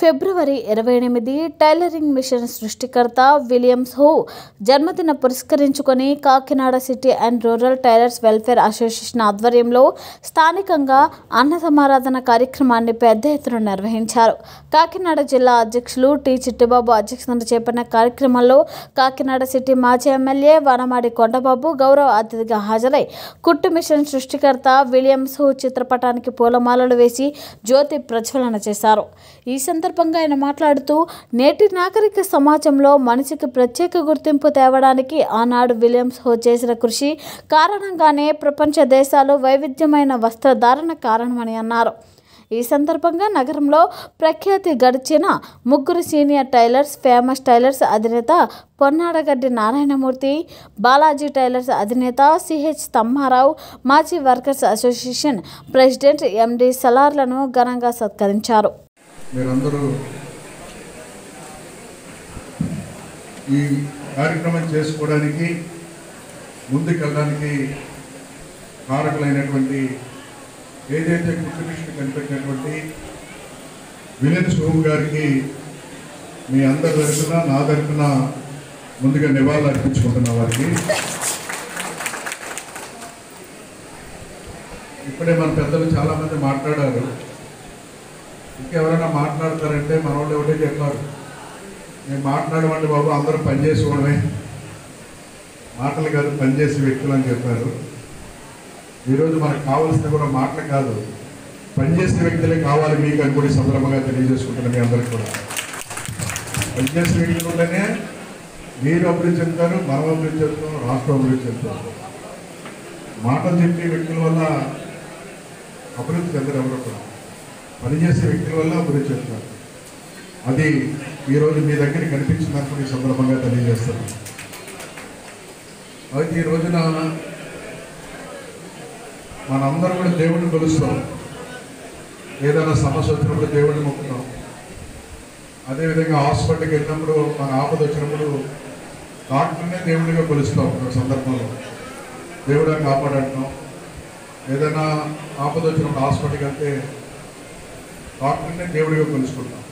ఫిబ్రవరి 28 tailoring machine సృష్టికర్త Williams Howe జన్మదిన పురస్కరించుకొని Kakinada city and rural tailors welfare association ఆధ్వర్యంలో స్థానికంగా అన్న సమారాధన కార్యక్రమాన్ని పెద్ద ఎత్తున నిర్వహించారు. కాకినాడ జిల్లా అధ్యక్షులు టి చిట్టిబాబు అధ్యక్షతన చేపట్టిన కార్యక్రమంలో కాకినాడ సిటీ మాజీ ఎమ్మెల్యే వనమాడి కొండబాబు గౌరవ అతిథిగా హాజరై కుట్టు మిషన్ సృష్టికర్త విలియమ్స్ హూ చిత్రపటానికి పూలమాలలు వేసి జ్యోతి ప్రజ్వలన చేశారు. ఈ సందర్భంగా ఆయన మాట్లాడుతూ నేటి నాగరిక సమాజంలో మనిషికి ప్రత్యేక గుర్తింపు తేవడానికి ఆనాడు విలియమ్స్ హూ చేసిన కృషి కారణంగానే ప్రపంచ దేశాలు వైవిధ్యమైన వస్త్రధారణ కారణమని అన్నారు. ఈ సందర్భంగా నగరంలో ప్రఖ్యాతి గడిచిన ముగ్గురు సీనియర్ టైలర్స్, ఫేమస్ టైలర్స్ అధినేత పొన్నాడగడ్డి నారాయణమూర్తి, బాలాజీ టైలర్స్ అధినేత సిహెచ్ తమ్మారావు, మాజీ వర్కర్స్ అసోసియేషన్ ప్రెసిడెంట్ ఎండి సలార్లను ఘనంగా సత్కరించారు. మీరందరూ ఈ కార్యక్రమం చేసుకోవడానికి ముందుకెళ్ళడానికి కారకులైనటువంటి ఏదైతే కుట్టు మిషన్ కనిపెట్టినటువంటి విలియమ్స్ హూ గారికి మీ అందరి తరఫున నా తరఫున ముందుగా నివాళులు అర్పించుకుంటున్న వారికి ఇప్పుడే మన పెద్దలు చాలామంది మాట్లాడారు. ఇంకెవరైనా మాట్లాడతారంటే మన వాళ్ళు ఒకటే చెప్పారు, నేను మాట్లాడమంటే బాబు అందరూ పనిచేసుకోవడమే, మాటలు కాదు పనిచేసే వ్యక్తులు అని చెప్పారు. ఈరోజు మనకు కావాల్సిన కూడా మాటలు కాదు, పనిచేసే వ్యక్తులే కావాలి మీకు అని కూడా సందర్భంగా తెలియజేసుకుంటున్నాను. మీ అందరికీ కూడా పనిచేసే వ్యక్తులు ఉంటేనే మీరు అభివృద్ధి చెందుతారు, మనం అభివృద్ధి చెందుతాం, రాష్ట్రం అభివృద్ధి చెందుతాం. మాటలు చెప్పే వ్యక్తుల వల్ల అభివృద్ధి చెందరు, ఎవరు కూడా పనిచేసే వ్యక్తుల వల్ల అభివృద్ధి చెందుతారు. అది ఈరోజు మీ దగ్గర కనిపించిందని ఈ సందర్భంగా తెలియజేస్తాను. అయితే ఈ రోజున మనందరం కూడా దేవుడిని కొలుస్తాం, ఏదైనా సమస్య వచ్చినప్పుడు దేవుడిని మొక్కుతాం. అదేవిధంగా హాస్పిటల్కి వెళ్ళినప్పుడు మన ఆపద వచ్చినప్పుడు డాక్టర్నే దేవుడిగా కొలుస్తాం. ఒక సందర్భంలో దేవుడిగా కాపాడంటాం. ఏదైనా ఆపద వచ్చినప్పుడు హాస్పిటల్కి వెళ్తే డాక్టర్నే దేవుడిగా కొలుసుకుంటాం.